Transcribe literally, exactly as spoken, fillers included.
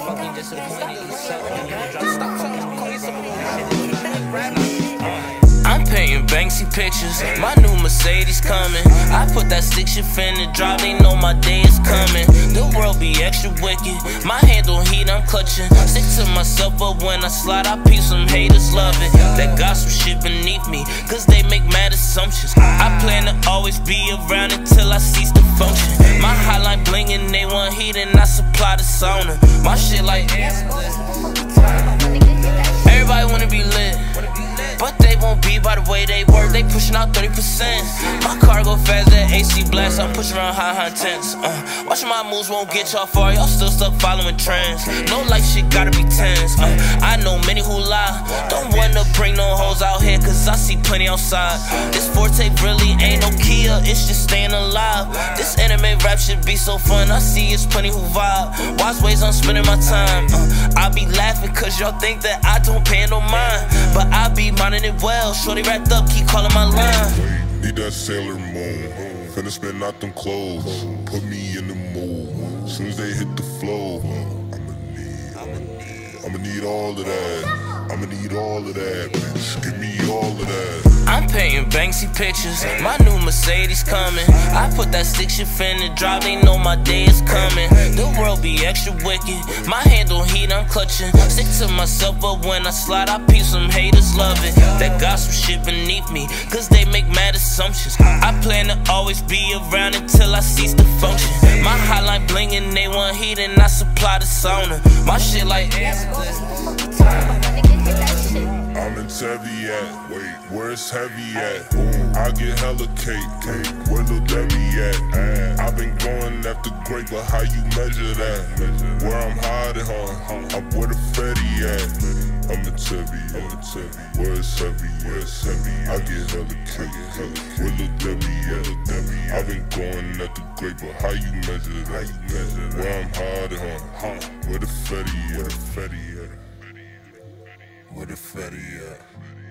fucking disappointed. You suck when you drop. Stop fucking calling some bullshit. I'm painting banksy pictures, my new Mercedes coming. I put that stick shit finna drive, they know my day is coming. The world be extra wicked, my hand on heat, I'm clutching. Stick to myself up when I slide, I peep, some haters love it. That gossip shit beneath me, cause they make mad assumptions. I plan to always be around until I cease to function. My hotline blinging, they want heat and I supply the sauna. My shit like Amethyst. Everybody wanna be lit, but they won't be by the way they work, they pushing out thirty percent. My car go fast, that A C blast, I'm pushing around high, high tints. uh, Watching my moves won't get y'all far, y'all still stuck following trends. No life shit gotta be tense. uh, I know many who lie, don't wanna bring no hoes out here, cause I see plenty outside. This forte really ain't no Kia, it's just staying alive. This anime rap should be so fun, I see it's plenty who vibe. Wise ways I'm spending my time. uh, I be laughing cause y'all think that I don't pay no mind, but I be minding it well. Shorty wrapped up, keep calling my line. Need that Sailor Moon, finna spin out them clothes, put me in the mood. Soon as they hit the flow, I'ma need, I'ma need, I'ma need all of that. I'ma need all of that, bitch. Give me all of that. I'm painting banksy pictures, my new Mercedes coming. I put that stick shit finna drive, they know my day is coming. The world be extra wicked, my hand on heat, I'm clutching. Stick to myself up when I slide, I peep, some haters love it. That gossip shit beneath me, cause they make mad assumptions. I plan to always be around until I cease to function. My hotline blinging, they want heat and I supply the sauna. My shit like Amethyst. I'm in heavy at, wait, where's heavy at? I get hella cake, cake, where Lil Debbie at? I've been going after great, but how you measure that? Where I'm hiding, huh? I'm where the Fetty at? I'm in heavy, I'm in heavy, where's heavy, where's heavy? I get hella cake, hella where Lil Debbie at? I've been going after great, but how you measure that? Where I'm hiding, huh? Where the Fetty at? Where the Fetty at? Where the Fetty at?